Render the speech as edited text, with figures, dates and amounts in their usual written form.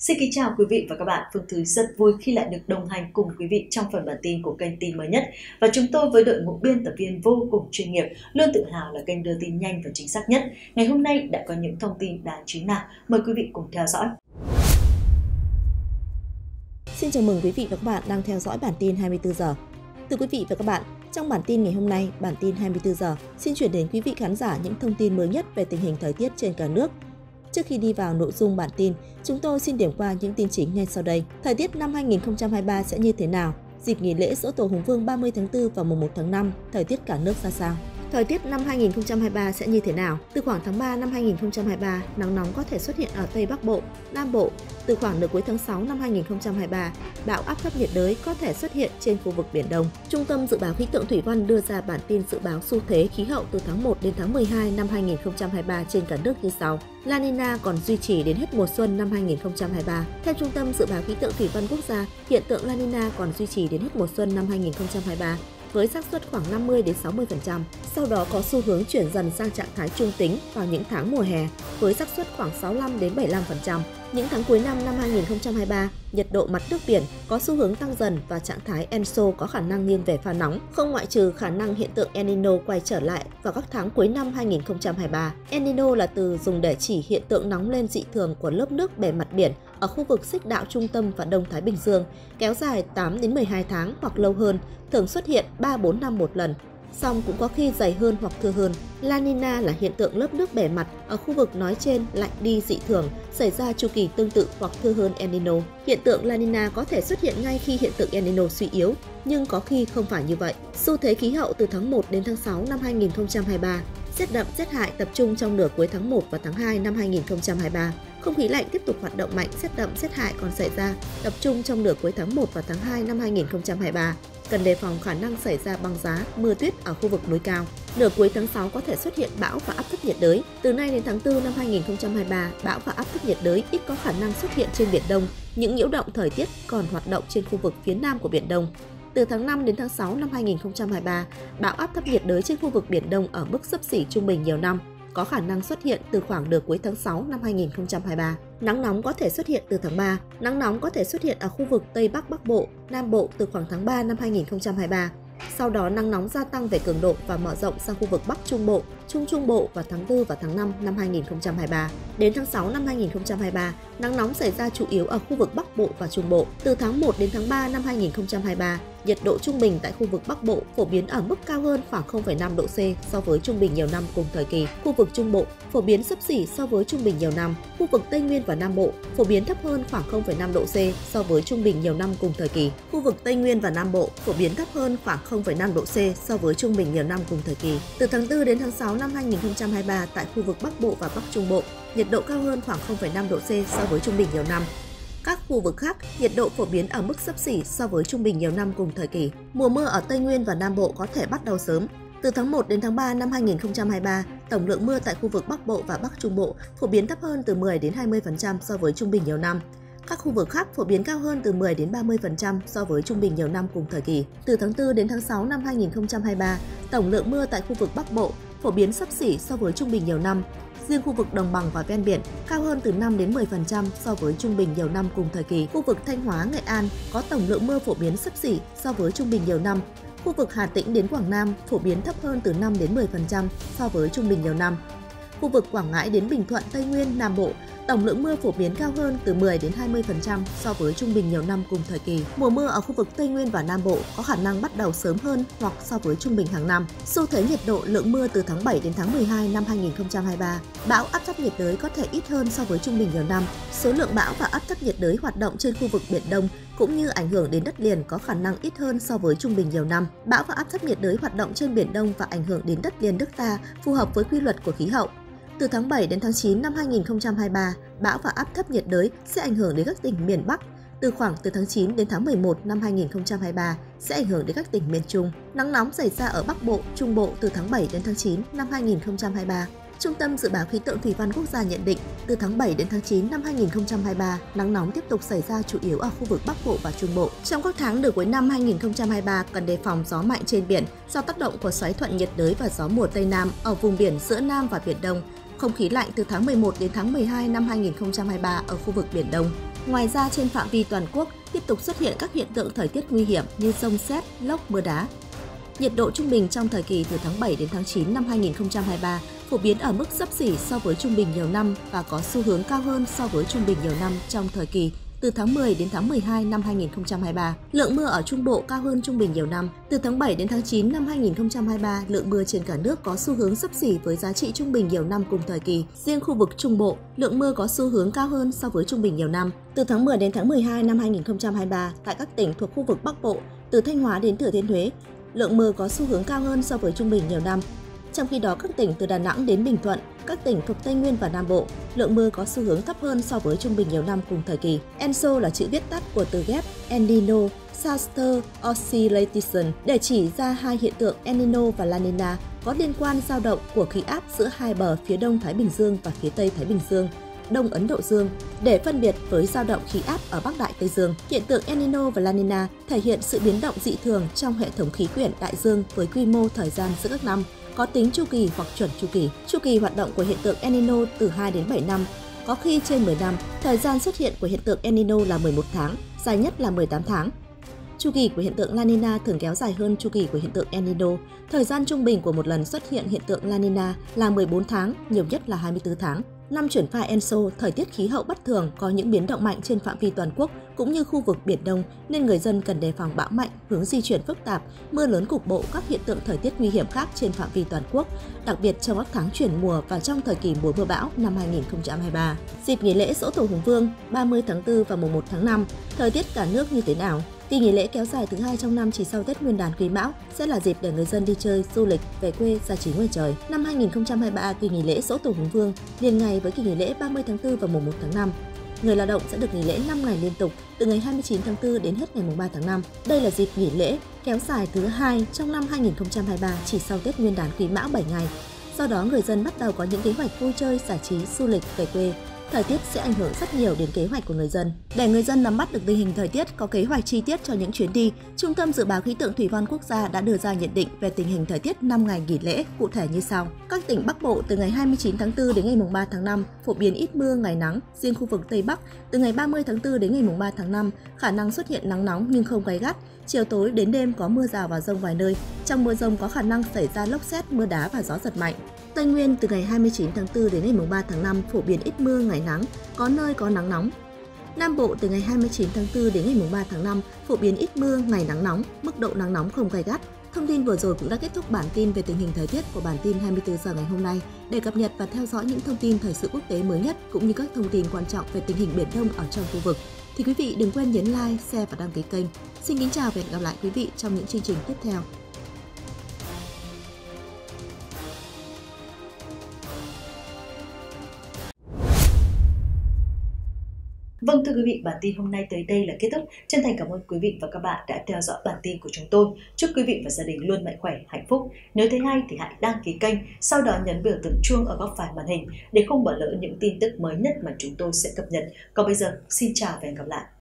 Xin kính chào quý vị và các bạn. Phương Thúy rất vui khi lại được đồng hành cùng quý vị trong phần bản tin của kênh tin mới nhất. Và chúng tôi với đội ngũ biên tập viên vô cùng chuyên nghiệp luôn tự hào là kênh đưa tin nhanh và chính xác nhất. Ngày hôm nay đã có những thông tin đáng chú ý nào? Mời quý vị cùng theo dõi. Xin chào mừng quý vị và các bạn đang theo dõi bản tin 24 giờ. Thưa quý vị và các bạn, trong bản tin ngày hôm nay, bản tin 24 giờ xin chuyển đến quý vị khán giả những thông tin mới nhất về tình hình thời tiết trên cả nước. Trước khi đi vào nội dung bản tin, chúng tôi xin điểm qua những tin chính ngay sau đây. Thời tiết năm 2023 sẽ như thế nào? Dịp nghỉ lễ Giỗ Tổ Hùng Vương 30 tháng 4 và mùng 1 tháng 5, thời tiết cả nước ra sao? Thời tiết năm 2023 sẽ như thế nào? Từ khoảng tháng 3 năm 2023, nắng nóng có thể xuất hiện ở Tây Bắc Bộ, Nam Bộ. Từ khoảng nửa cuối tháng 6 năm 2023, bão áp thấp nhiệt đới có thể xuất hiện trên khu vực Biển Đông. Trung tâm Dự báo Khí tượng Thủy văn đưa ra bản tin dự báo xu thế khí hậu từ tháng 1 đến tháng 12 năm 2023 trên cả nước như sau. La Nina còn duy trì đến hết mùa xuân năm 2023. Theo Trung tâm Dự báo Khí tượng Thủy văn Quốc gia, hiện tượng La Nina còn duy trì đến hết mùa xuân năm 2023. Với xác suất khoảng 50 đến 60%, sau đó có xu hướng chuyển dần sang trạng thái trung tính vào những tháng mùa hè, với xác suất khoảng 65 đến 75%. Những tháng cuối năm 2023, nhiệt độ mặt nước biển có xu hướng tăng dần và trạng thái ENSO có khả năng nghiêng về pha nóng, không ngoại trừ khả năng hiện tượng El Nino quay trở lại vào các tháng cuối năm 2023. El Nino là từ dùng để chỉ hiện tượng nóng lên dị thường của lớp nước bề mặt biển ở khu vực xích đạo Trung Tâm và Đông Thái Bình Dương, kéo dài 8 đến 12 tháng hoặc lâu hơn, thường xuất hiện 3-4 năm một lần. Song cũng có khi dày hơn hoặc thưa hơn. La Nina là hiện tượng lớp nước bề mặt ở khu vực nói trên lạnh đi dị thường, xảy ra chu kỳ tương tự hoặc thưa hơn El Nino. Hiện tượng La Nina có thể xuất hiện ngay khi hiện tượng El Nino suy yếu, nhưng có khi không phải như vậy. Xu thế khí hậu từ tháng 1 đến tháng 6 năm 2023. Rét đậm rét hại tập trung trong nửa cuối tháng 1 và tháng 2 năm 2023. Không khí lạnh tiếp tục hoạt động mạnh, rét đậm rét hại còn xảy ra tập trung trong nửa cuối tháng 1 và tháng 2 năm 2023. Cần đề phòng khả năng xảy ra băng giá, mưa tuyết ở khu vực núi cao. Nửa cuối tháng 6 có thể xuất hiện bão và áp thấp nhiệt đới. Từ nay đến tháng 4 năm 2023, bão và áp thấp nhiệt đới ít có khả năng xuất hiện trên Biển Đông. Những nhiễu động thời tiết còn hoạt động trên khu vực phía Nam của Biển Đông. Từ tháng 5 đến tháng 6 năm 2023, bão áp thấp nhiệt đới trên khu vực Biển Đông ở mức xấp xỉ trung bình nhiều năm, có khả năng xuất hiện từ khoảng nửa cuối tháng 6 năm 2023. Nắng nóng có thể xuất hiện từ tháng 3. Nắng nóng có thể xuất hiện ở khu vực Tây Bắc Bắc Bộ, Nam Bộ từ khoảng tháng 3 năm 2023. Sau đó nắng nóng gia tăng về cường độ và mở rộng sang khu vực Bắc Trung Bộ, Trung Trung Bộ vào tháng 4 và tháng 5 năm 2023. Đến tháng 6 năm 2023, nắng nóng xảy ra chủ yếu ở khu vực Bắc Bộ và Trung Bộ. Từ tháng 1 đến tháng 3 năm 2023, nhiệt độ trung bình tại khu vực Bắc Bộ phổ biến ở mức cao hơn khoảng 0,5 độ C so với trung bình nhiều năm cùng thời kỳ. Khu vực Trung Bộ phổ biến xấp xỉ so với trung bình nhiều năm. Khu vực Tây Nguyên và Nam Bộ phổ biến thấp hơn khoảng 0,5 độ C so với trung bình nhiều năm cùng thời kỳ. Khu vực Tây Nguyên và Nam Bộ phổ biến thấp hơn khoảng 0,5 độ C so với trung bình nhiều năm cùng thời kỳ. Từ tháng 4 đến tháng 6 năm 2023 tại khu vực Bắc Bộ và Bắc Trung Bộ, nhiệt độ cao hơn khoảng 0,5 độ C so với trung bình nhiều năm. Các khu vực khác, nhiệt độ phổ biến ở mức xấp xỉ so với trung bình nhiều năm cùng thời kỳ. Mùa mưa ở Tây Nguyên và Nam Bộ có thể bắt đầu sớm. Từ tháng 1 đến tháng 3 năm 2023, tổng lượng mưa tại khu vực Bắc Bộ và Bắc Trung Bộ phổ biến thấp hơn từ 10 đến 20% so với trung bình nhiều năm. Các khu vực khác phổ biến cao hơn từ 10 đến 30% so với trung bình nhiều năm cùng thời kỳ. Từ tháng 4 đến tháng 6 năm 2023, tổng lượng mưa tại khu vực Bắc Bộ phổ biến xấp xỉ so với trung bình nhiều năm. Riêng khu vực đồng bằng và ven biển cao hơn từ 5 đến 10% so với trung bình nhiều năm cùng thời kỳ. Khu vực Thanh Hóa, Nghệ An có tổng lượng mưa phổ biến xấp xỉ so với trung bình nhiều năm. Khu vực Hà Tĩnh đến Quảng Nam phổ biến thấp hơn từ 5 đến 10% so với trung bình nhiều năm. Khu vực Quảng Ngãi đến Bình Thuận, Tây Nguyên, Nam Bộ, tổng lượng mưa phổ biến cao hơn từ 10 đến 20% so với trung bình nhiều năm cùng thời kỳ. Mùa mưa ở khu vực Tây Nguyên và Nam Bộ có khả năng bắt đầu sớm hơn hoặc so với trung bình hàng năm. Xu thế nhiệt độ lượng mưa từ tháng 7 đến tháng 12 năm 2023, bão áp thấp nhiệt đới có thể ít hơn so với trung bình nhiều năm. Số lượng bão và áp thấp nhiệt đới hoạt động trên khu vực Biển Đông cũng như ảnh hưởng đến đất liền có khả năng ít hơn so với trung bình nhiều năm. Bão và áp thấp nhiệt đới hoạt động trên Biển Đông và ảnh hưởng đến đất liền nước ta phù hợp với quy luật của khí hậu. Từ tháng 7 đến tháng 9 năm 2023, bão và áp thấp nhiệt đới sẽ ảnh hưởng đến các tỉnh miền Bắc. Từ tháng 9 đến tháng 11 năm 2023 sẽ ảnh hưởng đến các tỉnh miền Trung. Nắng nóng xảy ra ở Bắc Bộ, Trung Bộ từ tháng 7 đến tháng 9 năm 2023. Trung tâm Dự báo Khí tượng Thủy văn Quốc gia nhận định, từ tháng 7 đến tháng 9 năm 2023, nắng nóng tiếp tục xảy ra chủ yếu ở khu vực Bắc Bộ và Trung Bộ. Trong các tháng nửa cuối năm 2023, cần đề phòng gió mạnh trên biển do tác động của xoáy thuận nhiệt đới và gió mùa Tây Nam ở vùng biển giữa Nam và Biển Đông. Không khí lạnh từ tháng 11 đến tháng 12 năm 2023 ở khu vực Biển Đông. Ngoài ra, trên phạm vi toàn quốc tiếp tục xuất hiện các hiện tượng thời tiết nguy hiểm như dông sét, lốc, mưa đá. Nhiệt độ trung bình trong thời kỳ từ tháng 7 đến tháng 9 năm 2023 phổ biến ở mức xấp xỉ so với trung bình nhiều năm và có xu hướng cao hơn so với trung bình nhiều năm trong thời kỳ từ tháng 10 đến tháng 12 năm 2023. Lượng mưa ở Trung Bộ cao hơn trung bình nhiều năm. Từ tháng 7 đến tháng 9 năm 2023, lượng mưa trên cả nước có xu hướng xấp xỉ với giá trị trung bình nhiều năm cùng thời kỳ. Riêng khu vực Trung Bộ, lượng mưa có xu hướng cao hơn so với trung bình nhiều năm. Từ tháng 10 đến tháng 12 năm 2023, tại các tỉnh thuộc khu vực Bắc Bộ, từ Thanh Hóa đến Thừa Thiên Huế, lượng mưa có xu hướng cao hơn so với trung bình nhiều năm. Trong khi đó, các tỉnh từ Đà Nẵng đến Bình Thuận, các tỉnh thuộc Tây Nguyên và Nam Bộ, lượng mưa có xu hướng thấp hơn so với trung bình nhiều năm cùng thời kỳ. ENSO là chữ viết tắt của từ ghép El Nino, Southern Oscillation để chỉ ra hai hiện tượng El Nino và La Nina có liên quan dao động của khí áp giữa hai bờ phía Đông Thái Bình Dương và phía Tây Thái Bình Dương, Đông Ấn Độ Dương, để phân biệt với dao động khí áp ở Bắc Đại Tây Dương. Hiện tượng El Nino và La Nina thể hiện sự biến động dị thường trong hệ thống khí quyển đại dương với quy mô thời gian giữa các năm, có tính chu kỳ hoặc chuẩn chu kỳ. Chu kỳ hoạt động của hiện tượng El Nino từ 2 đến 7 năm, có khi trên 10 năm. Thời gian xuất hiện của hiện tượng El Nino là 11 tháng, dài nhất là 18 tháng. Chu kỳ của hiện tượng La Nina thường kéo dài hơn chu kỳ của hiện tượng El Nino. Thời gian trung bình của một lần xuất hiện hiện tượng La Nina là 14 tháng, nhiều nhất là 24 tháng. Năm chuyển pha ENSO, thời tiết khí hậu bất thường có những biến động mạnh trên phạm vi toàn quốc cũng như khu vực Biển Đông nên người dân cần đề phòng bão mạnh, hướng di chuyển phức tạp, mưa lớn cục bộ, các hiện tượng thời tiết nguy hiểm khác trên phạm vi toàn quốc, đặc biệt trong các tháng chuyển mùa và trong thời kỳ mùa mưa bão năm 2023. Dịp nghỉ lễ Giỗ Tổ Hùng Vương 30 tháng 4 và mùng 1 tháng 5, thời tiết cả nước như thế nào? Kỳ nghỉ lễ kéo dài thứ hai trong năm chỉ sau Tết Nguyên đán Quý Mão sẽ là dịp để người dân đi chơi, du lịch, về quê, giải trí ngoài trời. Năm 2023, kỳ nghỉ lễ Giỗ Tổ Hùng Vương liền ngày với kỳ nghỉ lễ 30 tháng 4 và mùng 1 tháng 5. Người lao động sẽ được nghỉ lễ 5 ngày liên tục từ ngày 29 tháng 4 đến hết ngày mùng 3 tháng 5. Đây là dịp nghỉ lễ kéo dài thứ hai trong năm 2023 chỉ sau Tết Nguyên đán Quý Mão 7 ngày. Do đó, người dân bắt đầu có những kế hoạch vui chơi, giải trí, du lịch, về quê. Thời tiết sẽ ảnh hưởng rất nhiều đến kế hoạch của người dân. Để người dân nắm bắt được tình hình thời tiết, có kế hoạch chi tiết cho những chuyến đi, Trung tâm Dự báo Khí tượng Thủy văn Quốc gia đã đưa ra nhận định về tình hình thời tiết 5 ngày nghỉ lễ cụ thể như sau. Các tỉnh Bắc Bộ từ ngày 29 tháng 4 đến ngày mùng 3 tháng 5 phổ biến ít mưa, ngày nắng. Riêng khu vực Tây Bắc từ ngày 30 tháng 4 đến ngày mùng 3 tháng 5 khả năng xuất hiện nắng nóng nhưng không gay gắt. Chiều tối đến đêm có mưa rào và dông vài nơi. Trong mưa dông có khả năng xảy ra lốc sét, mưa đá và gió giật mạnh. Tây Nguyên từ ngày 29 tháng 4 đến ngày mùng 3 tháng 5 phổ biến ít mưa, ngày nắng, có nơi có nắng nóng. Nam Bộ từ ngày 29 tháng 4 đến ngày mùng 3 tháng 5 phổ biến ít mưa, ngày nắng nóng, mức độ nắng nóng không gay gắt. Thông tin vừa rồi cũng đã kết thúc bản tin về tình hình thời tiết của bản tin 24 giờ ngày hôm nay. Để cập nhật và theo dõi những thông tin thời sự quốc tế mới nhất cũng như các thông tin quan trọng về tình hình Biển Đông ở trong khu vực, thì quý vị đừng quên nhấn like, share và đăng ký kênh. Xin kính chào và hẹn gặp lại quý vị trong những chương trình tiếp theo. Vâng, thưa quý vị, bản tin hôm nay tới đây là kết thúc. Chân thành cảm ơn quý vị và các bạn đã theo dõi bản tin của chúng tôi. Chúc quý vị và gia đình luôn mạnh khỏe, hạnh phúc. Nếu thấy hay thì hãy đăng ký kênh, sau đó nhấn biểu tượng chuông ở góc phải màn hình để không bỏ lỡ những tin tức mới nhất mà chúng tôi sẽ cập nhật. Còn bây giờ, xin chào và hẹn gặp lại.